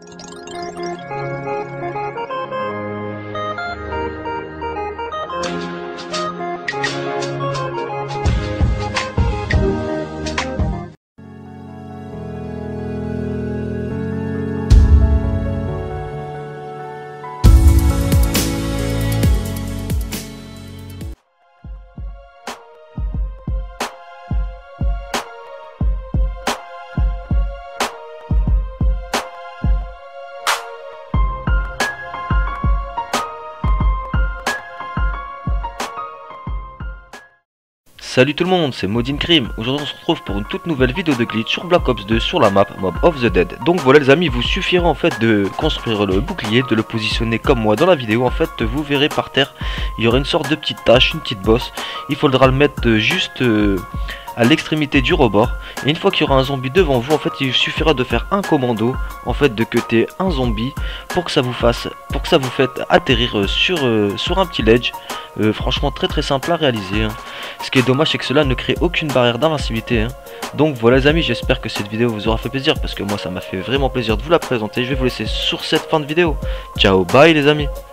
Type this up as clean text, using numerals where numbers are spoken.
Salut tout le monde, c'est Modin Crime. Aujourd'hui on se retrouve pour une toute nouvelle vidéo de glitch sur Black Ops 2 sur la map Mob of the Dead. Donc voilà les amis, il vous suffira en fait de construire le bouclier, de le positionner comme moi dans la vidéo. En fait vous verrez par terre, il y aura une sorte de petite tâche, une petite bosse. Il faudra le mettre juste à l'extrémité du rebord. Et une fois qu'il y aura un zombie devant vous, en fait il suffira de faire un commando, en fait de cutter un zombie pour que ça vous fasse, atterrir sur un petit ledge. Franchement très simple à réaliser, hein. Ce qui est dommage c'est que cela ne crée aucune barrière d'invincibilité, hein. Donc voilà les amis, j'espère que cette vidéo vous aura fait plaisir, parce que moi ça m'a fait vraiment plaisir de vous la présenter. Je vais vous laisser sur cette fin de vidéo. Ciao, bye les amis.